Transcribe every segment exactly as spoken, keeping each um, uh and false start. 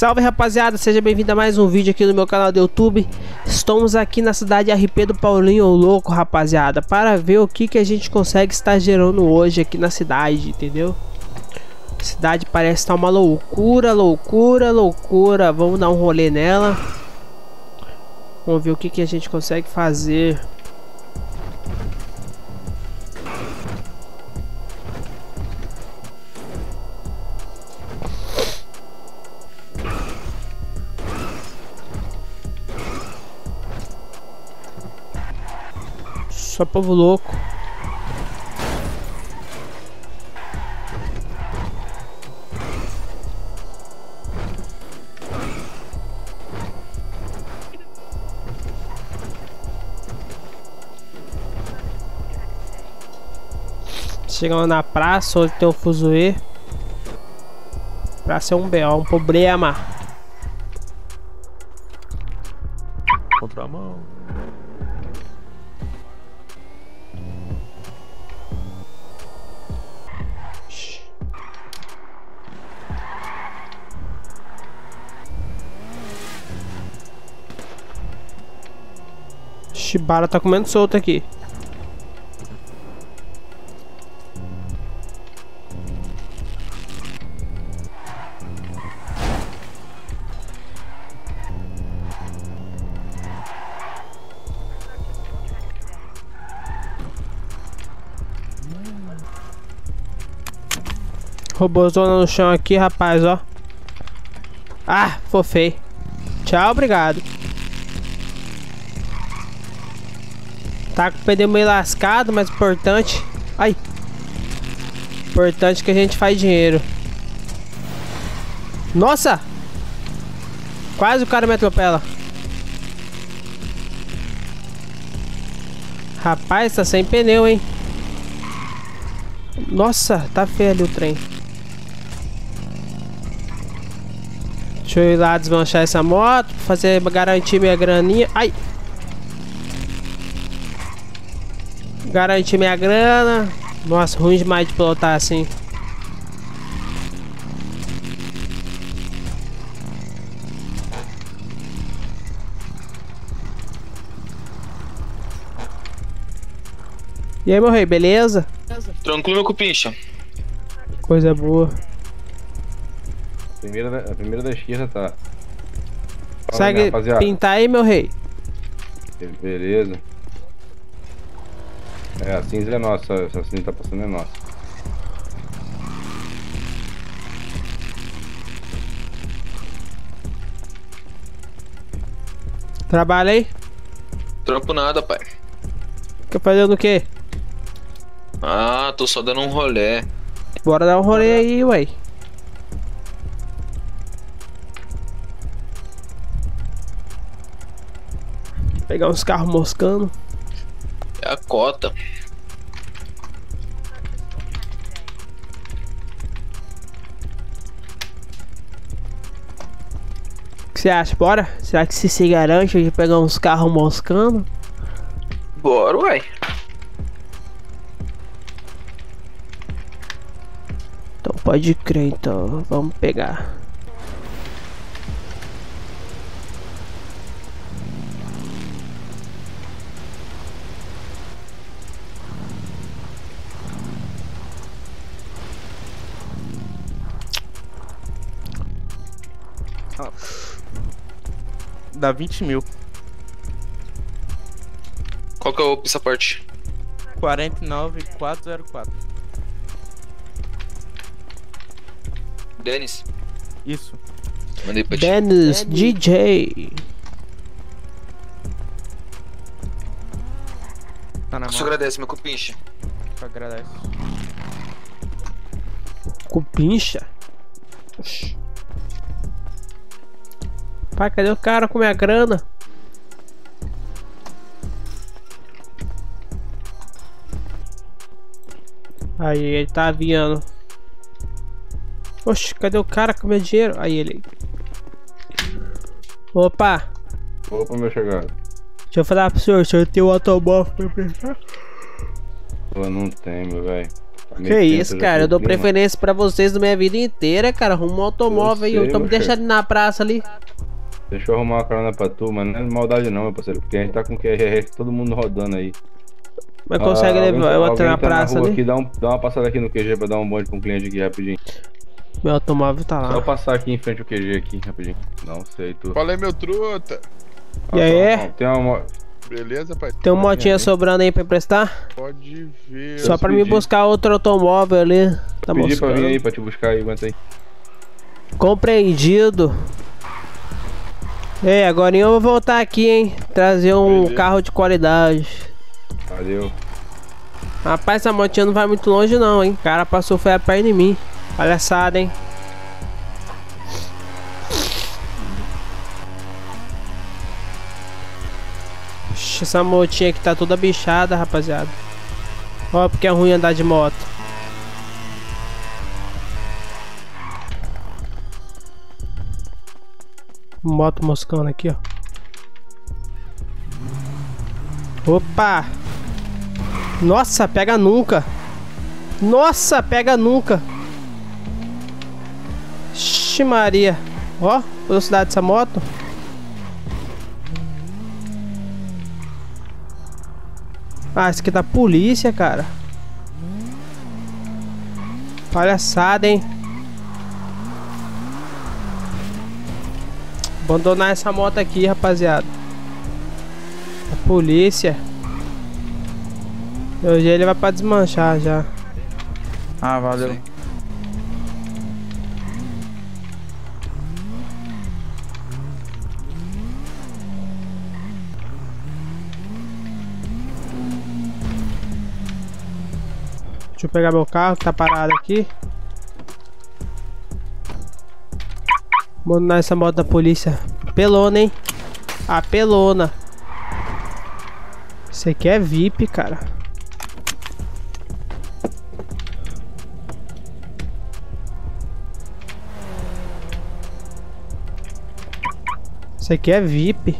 Salve rapaziada, seja bem-vindo a mais um vídeo aqui no meu canal do YouTube. Estamos aqui na cidade R P do Paulinho Louco, rapaziada, para ver o que que a gente consegue estar gerando hoje aqui na cidade, entendeu? A cidade parece estar uma loucura, loucura, loucura. Vamos dar um rolê nela. Vamos ver o que que a gente consegue fazer. Só povo louco. Chegamos na praça onde tem o fuzuê. Praça é um B O, um problema. Contramão. Shibara tá comendo solto aqui. Robôzona no chão aqui, rapaz, ó. Ah, fofei. Tchau, obrigado. Tá com o pneu meio lascado, mas importante. Ai. Importante que a gente faz dinheiro. Nossa! Quase o cara me atropela. Rapaz, tá sem pneu, hein? Nossa, tá feio ali o trem. Deixa eu ir lá desmanchar essa moto, fazer garantir minha graninha. Ai! Garantir minha grana. Nossa, ruim demais de pilotar assim. E aí, meu rei, beleza? Tranquilo, meu cupincha. Coisa boa. A primeira da, a primeira da esquerda tá. Consegue pintar aí, meu rei? Beleza. É, a cinza é nossa, essa cinza tá passando é nossa. Trabalha aí? Trampo nada, pai. Fica fazendo o quê? Ah, tô só dando um rolê. Bora dar um rolê aí, ué. Pegar uns carros moscando. É a cota. O que você acha? Bora? Será que se se garante de pegar uns carros moscando? Bora, uai. Então pode crer, então. Vamos pegar. Dá vinte mil. Qual que é o passaporte? quarenta e nove mil quatrocentos e quatro. Denis. Isso. Mandei pra ti. Dennis D J. Tá na Você mão. agradece, meu cupincha. Agradece. Cupincha? Oxi. Pai, cadê o cara com minha grana? Aí, ele tá aviando. Oxe, cadê o cara com meu dinheiro? Aí ele. Opa! Opa, meu chegado. Deixa eu falar pro senhor, o senhor tem o automóvel pra prestar? Pô, não tem, meu velho. Tá meio Que tenso isso, já cara? pelo Eu dou clima. preferência pra vocês na minha vida inteira, cara. Arruma um automóvel aí. Eu Eu tô sei, me meu deixando chefe. na praça ali. Deixa eu arrumar uma carona pra tu, mas não é maldade não, meu parceiro. Porque a gente tá com o Q R R, todo mundo rodando aí. Mas Ah, consegue alguém levar tá, eu até alguém na tá na praça rua ali? aqui, dá, um, dá uma passada aqui no Q G pra dar um bonde pra um cliente aqui rapidinho. Meu automóvel tá Só lá. passar aqui em frente ao Q G aqui, rapidinho. Não sei, tu. Qual é meu truta? E aí? Ah, tem uma... mo- Beleza, pai? Tem uma motinha Aqui, sobrando aí pra emprestar? Pode ver. Só pra me pedi. buscar outro automóvel ali. Tá Pedi pra vir moscando. aí pra te buscar aí, aguenta aí. Compreendido. Ei, agora eu vou voltar aqui, hein? Trazer um Beleza. carro de qualidade. Valeu. Rapaz, essa motinha não vai muito longe não, hein? O cara passou foi a perna em mim. Palhaçada, hein? Ixi, essa motinha aqui tá toda bichada, rapaziada. Ó, porque é ruim andar de moto. Moto moscando aqui, ó. Opa! Nossa, pega nunca. Nossa, pega nunca. Ixi Maria. Ó, velocidade dessa moto. Ah, esse aqui é da polícia, cara. Palhaçada, hein? Abandonar essa moto aqui, rapaziada. A polícia. Hoje ele vai pra desmanchar já. Ah, valeu. Sim. Deixa eu pegar meu carro que tá parado aqui. Abandonar essa moto da polícia. Pelona, hein? A pelona. Isso aqui é V I P, cara. Isso aqui é V I P.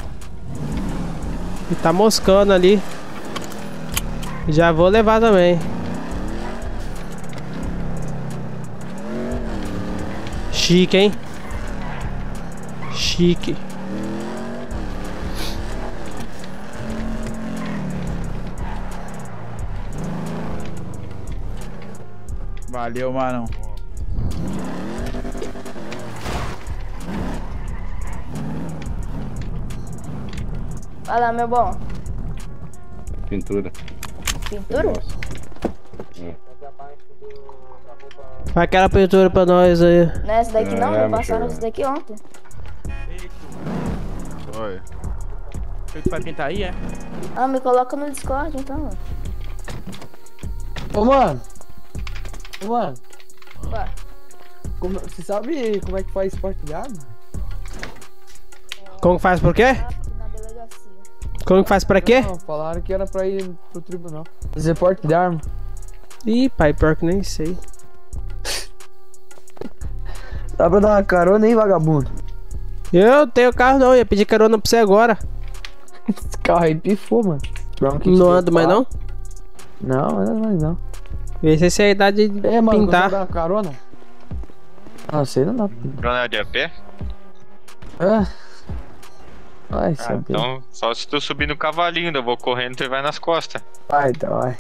E tá moscando ali. Já vou levar também. Chique, hein? Chique. Valeu, mano. Fala, meu bom. Pintura. Pintura? Nossa. Faz aquela pintura pra nós aí. Não é essa daqui não, É, me meu passaram chegou. essa daqui ontem. Oi. Tu vai pintar aí, é? Ah, me coloca no Discord então. Ô, mano. Ô, mano. Ué, Como, você sabe como é que faz esporte de arma? Como que faz por quê? aqui na delegacia. Como que faz pra quê? Não, falaram que era pra ir pro tribunal. Fazer porte de arma. Ih, pai, pior que nem sei. Dá pra dar uma carona aí, vagabundo? Eu tenho carro não, ia pedir carona pra você agora. Esse carro aí pifou, mano. Não, que Não que ando mais não? Não, não ando mais não. Vê se essa é a idade de É, mano, pintar. consegue dar uma carona? Ah, sei não dá pra pintar. Coronel de a pé? Ah. Vai, Ah, saber. então, só se tu subir no cavalinho, eu vou correndo, tu vai nas costas. Vai, então vai.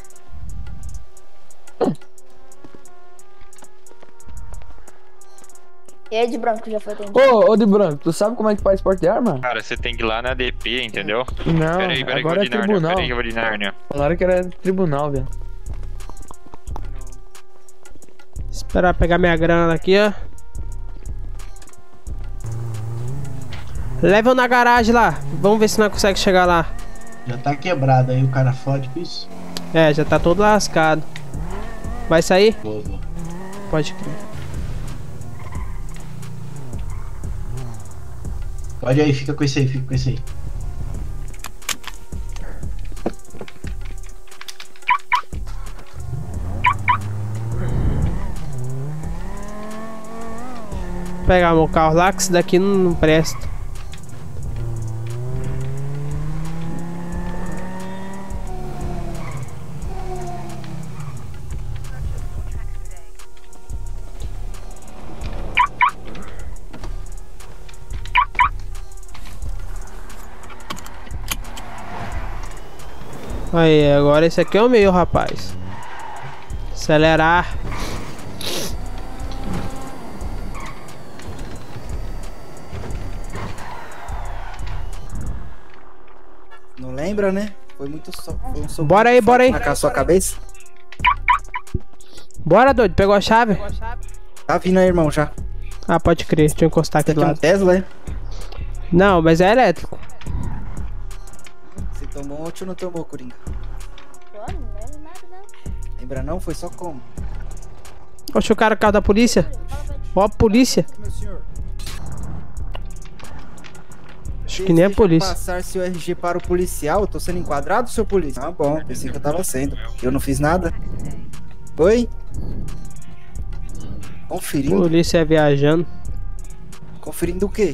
E aí, de branco, já foi atendido? Ô, ô de branco, tu sabe como é que faz esporte de arma? Cara, você tem que ir lá na D P, entendeu? Não, Peraí, peraí, que eu agora vou é de Nárnia, tribunal. peraí que eu vou de Nárnia. Falaram que era tribunal, velho. Esperar pegar minha grana aqui, ó. Leva eu na garagem lá. Vamos ver se nós conseguimos chegar lá. Já tá quebrado, aí o cara fode com isso. É, já tá todo lascado. Vai sair? Vou, vou. Pode crer. Pode aí, fica com esse aí, fica com esse aí. Vou pegar meu carro lá, que esse daqui não, não presta. Aí, agora esse aqui é o meu, rapaz. Acelerar. Não lembra, né? Foi muito só. Foi um soco Bora aí, bora aí. na sua cabeça. Bora, doido. Pegou a chave? Tá vindo aí, irmão, já. Ah, pode crer. Deixa eu encostar aqui Você do tem um lado. Tesla, é? Não, mas é elétrico. Você tomou ontem ou não tomou, Coringa? Pô, não lembro nada, não. Lembra não? Foi só como? Oxe, o cara, o carro da polícia. Ó, a polícia. Meu senhor. Acho que nem é Deseja polícia. passar seu R G para o policial? Eu tô sendo enquadrado, seu polícia? Ah, bom. Pensei que eu tava sendo. Eu não fiz nada. Oi? Conferindo? Polícia viajando. Conferindo o quê?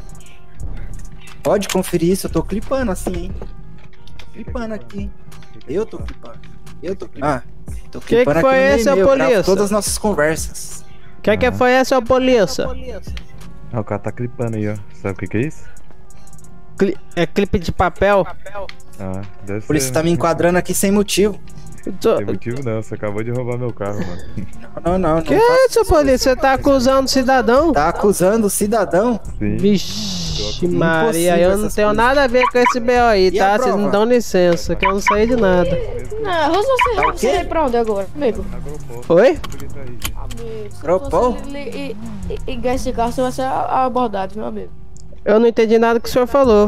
Pode conferir isso, eu tô clipando assim, hein? Tô clipando aqui. Eu tô clipando. Eu tô clipando. Ah, tô Que clipando que foi aqui no esse, ô e-mail, gravo polícia? todas as nossas conversas. Que que foi essa, ô polícia? Ah, o cara tá clipando aí, ó. Sabe o que que é isso? Cli- é clipe de papel? Ah, deve A ser. polícia tá me né? enquadrando aqui sem motivo. Eu tô- Tem motivo não, você acabou de roubar meu carro, mano. Não, não, não. Que não faço isso, polícia? Você tá acusando o cidadão? Tá acusando o cidadão? Sim. Vixe, Impossível Maria, eu não essas tenho coisas. nada a ver com esse B O aí, E a tá? Vocês prova? não dão licença, que eu não sei de nada. Não, você, Tá o você quê? vai pra onde agora, amigo? Oi? Amigo, se Gropol? você li- e, e, e ganhar esse carro, você vai ser abordado, meu amigo. Eu não entendi nada que o senhor falou.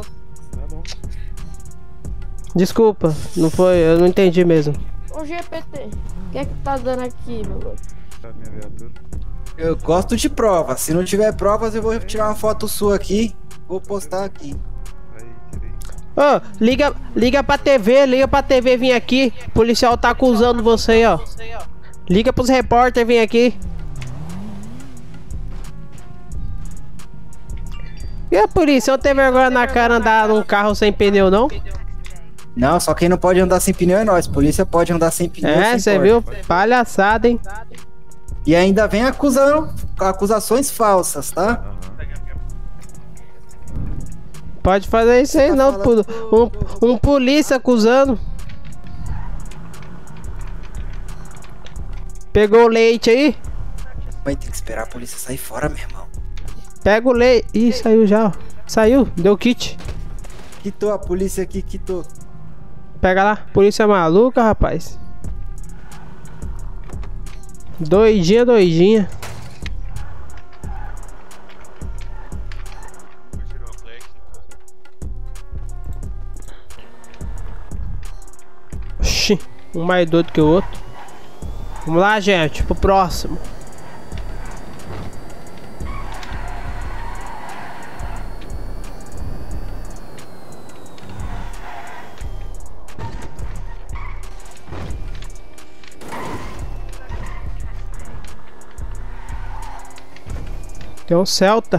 Desculpa, não foi, eu não entendi mesmo. Ô G P T, o que é que tá dando aqui, meu amigo? Eu gosto de provas. Se não tiver provas, eu vou tirar uma foto sua aqui. Vou postar aqui. Ô, liga, liga pra T V, liga pra T V vir aqui. O policial tá acusando você aí, ó. Liga pros repórter vir aqui. E a polícia, não tem vergonha na cara andar num carro sem pneu, não? Não, só quem não pode andar sem pneu é nós. Polícia pode andar sem pneu. É, sem você porta. viu? Palhaçada, hein? E ainda vem acusando acusações falsas, tá? Pode fazer isso aí, Tá não. falando Um, um polícia acusando. Pegou o leite aí? Vai ter que esperar a polícia sair fora, meu irmão. Pega o leite. Ih, saiu já, ó. Saiu, deu kit. Quitou a polícia aqui, quitou. Pega lá, polícia maluca, rapaz. Doidinha, doidinha. Oxi, um mais doido que o outro. Vamos lá, gente, pro próximo. Tem um Celta.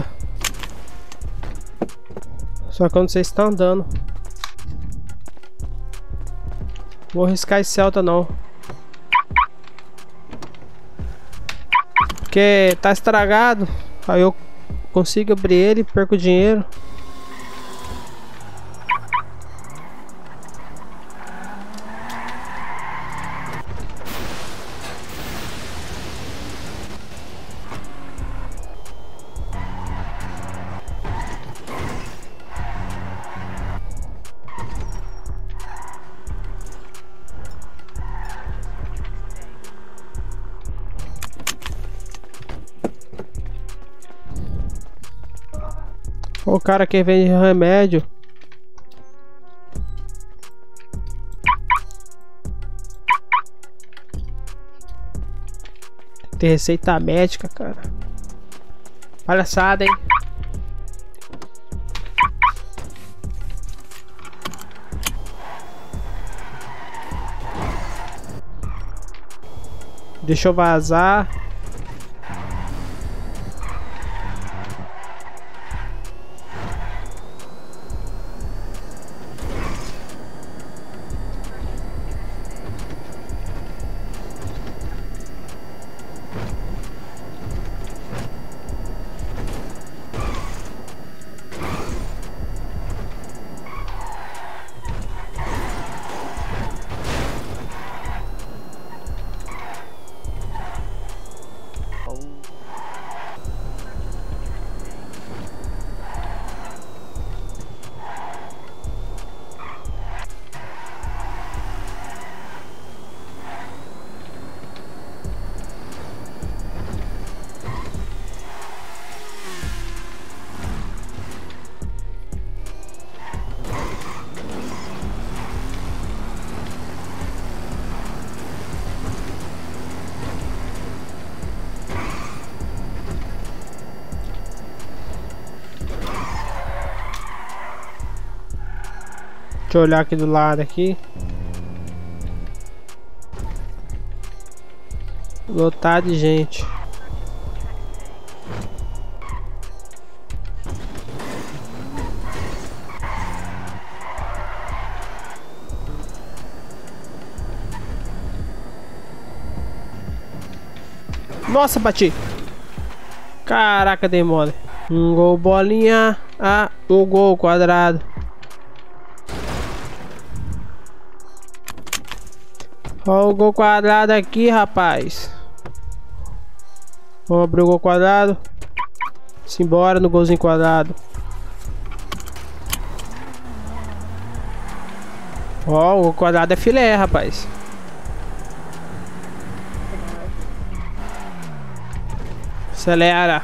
Só que eu não sei se tá andando. Vou arriscar esse Celta não. Porque tá estragado. Aí eu consigo abrir ele e perco dinheiro. O cara que vende remédio. Tem receita médica, cara. Palhaçada, hein? Deixa eu vazar. Deixa eu olhar aqui do lado aqui. Lotado de gente. Nossa, bati. Caraca, dei mole. Um gol bolinha. Ah, um gol quadrado. Ó o gol quadrado aqui, rapaz. Vamos abrir o gol quadrado. Simbora no golzinho quadrado. Ó, o gol quadrado é filé, rapaz. Acelera.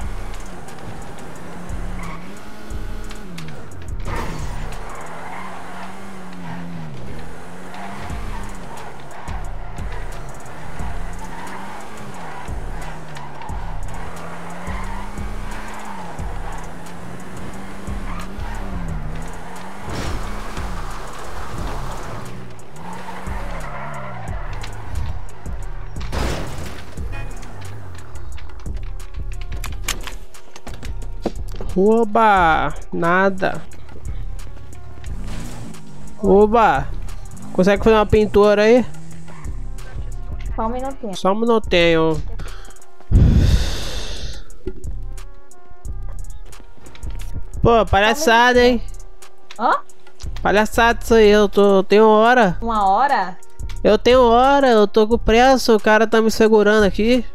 Oba! Nada. Oba! Consegue fazer uma pintura aí? Só um minutinho. Só um minutinho. Pô, palhaçada, hein? Hã? Palhaçada isso aí, eu tô, eu tenho hora. Uma hora? Eu tenho hora, eu tô com pressa, o cara tá me segurando aqui.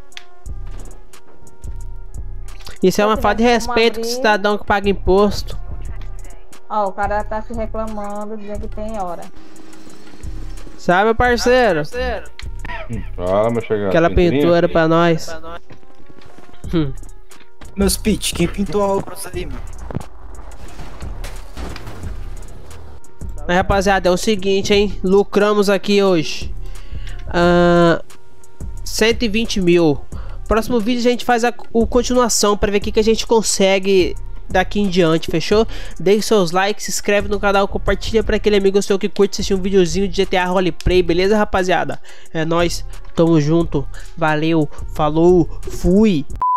Isso é uma falta de respeito com o cidadão que paga imposto. Ó, o cara tá se reclamando, dizendo que tem hora. Sabe, meu parceiro? Fala, meu chegado. Aquela pintura pra nós. Hum. Meus pitch, quem pintou a obra ali, mano? Mas, rapaziada, é o seguinte, hein? Lucramos aqui hoje. Uh, cento e vinte mil. Próximo vídeo a gente faz a, a continuação para ver o que, que a gente consegue daqui em diante, fechou? Deixe seus likes, se inscreve no canal, compartilha para aquele amigo seu que curte assistir um videozinho de G T A Roleplay, beleza, rapaziada? É nóis, tamo junto, valeu, falou, fui!